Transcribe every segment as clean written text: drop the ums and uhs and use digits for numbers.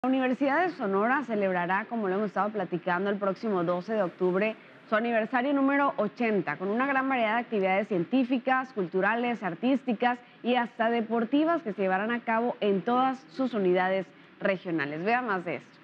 La Universidad de Sonora celebrará, como lo hemos estado platicando, el próximo 12 de octubre su aniversario número 80, con una gran variedad de actividades científicas, culturales, artísticas y hasta deportivas que se llevarán a cabo en todas sus unidades regionales. Vea más de esto.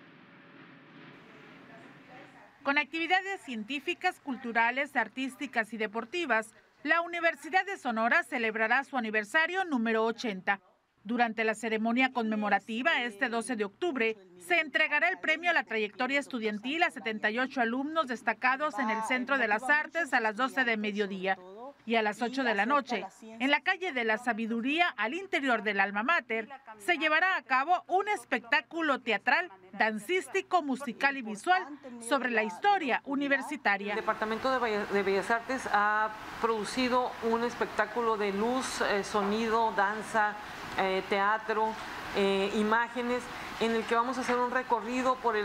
Con actividades científicas, culturales, artísticas y deportivas, la Universidad de Sonora celebrará su aniversario número 80. Durante la ceremonia conmemorativa este 12 de octubre, se entregará el premio a la trayectoria estudiantil a 78 alumnos destacados en el Centro de las Artes a las 12 de mediodía. Y a las 8 de la noche, en la calle de la Sabiduría, al interior del Alma Mater, se llevará a cabo un espectáculo teatral, dancístico, musical y visual sobre la historia universitaria. El Departamento de Bellas Artes ha producido un espectáculo de luz, sonido, danza, teatro, imágenes, en el que vamos a hacer un recorrido por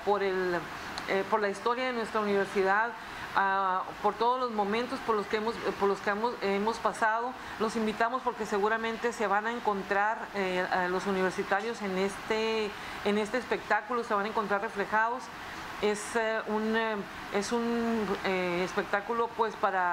la historia de nuestra universidad, por todos los momentos por los que hemos pasado. Los invitamos porque seguramente se van a encontrar a los universitarios en este espectáculo, se van a encontrar reflejados. Es un espectáculo pues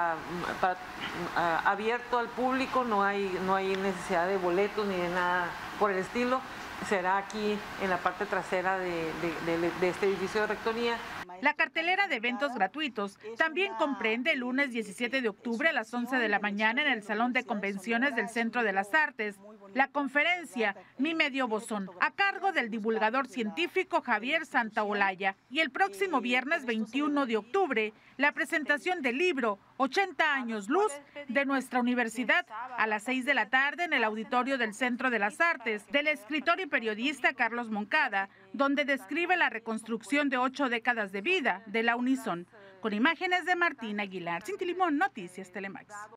abierto al público, no hay necesidad de boletos ni de nada por el estilo. Será aquí en la parte trasera de este edificio de rectoría. La cartelera de eventos gratuitos también comprende el lunes 17 de octubre a las 11 de la mañana en el Salón de Convenciones del Centro de las Artes, la conferencia Mi Medio Bosón, a cargo del divulgador científico Javier Santaolalla. Y el próximo viernes 21 de octubre, la presentación del libro 80 años luz de nuestra universidad a las 6 de la tarde en el auditorio del Centro de las Artes del escritor y periodista Carlos Moncada, donde describe la reconstrucción de 8 décadas de vida de la Unison, con imágenes de Martín Aguilar. Cinti Limón, Noticias Telemax.